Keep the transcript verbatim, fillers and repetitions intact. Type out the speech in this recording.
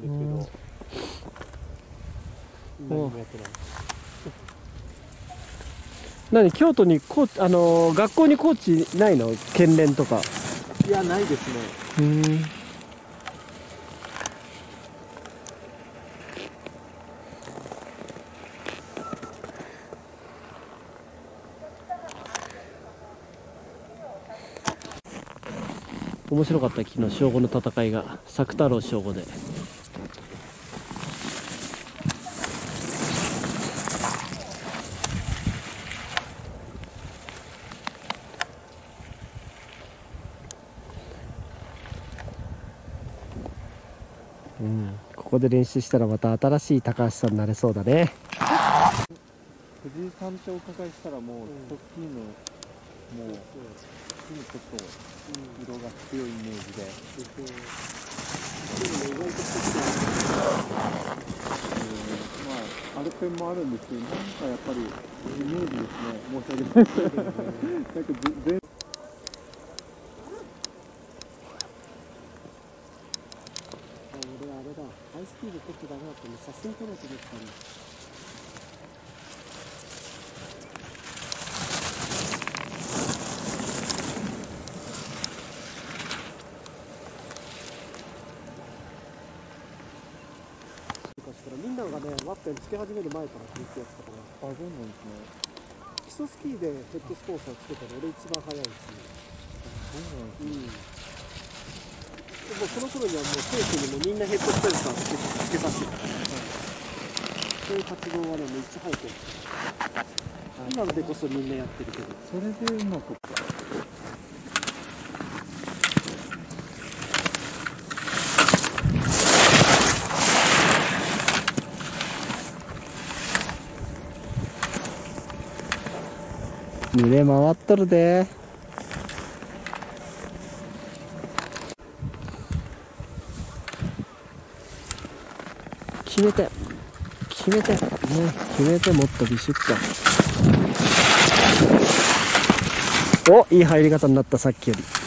けど、何もやってない。 何、京都にコーチ、あのー、学校にコーチないの？県連とか。 いや、ないですね。 うん。面白かった、昨日正午の戦いが、作太郎正午で。うん、ここで練習したらまた新しい高橋さんになれそうだね。 藤井さんってお伺いしたらもうスキーのもうちょっと色が強いイメージで、でも意外とまあアルペンもあるんですけど、なんかやっぱりイメージですね。申し訳ないです。なんか全俺あれだ、ハイスピード撮っちゃダメだったんで写真撮ろうと思ってたんだ。みんながね、ワッペンつけ始める前からずっとやってたから。 あ、そうなんですね。 基礎スキーでヘッドスポンサーつけたら俺一番早いし。 そうなんですね。 うん。でもこの頃にはもう生徒にもみんなヘッドスポンサーつけさせてたから、そういう活動はね、めっちゃ早くやってた。今でこそみんなやってるけど。 それでうまく。 胸回っとるで。決めて決めてね、決めて、もっとビシッと。お、いい入り方になった、さっきより。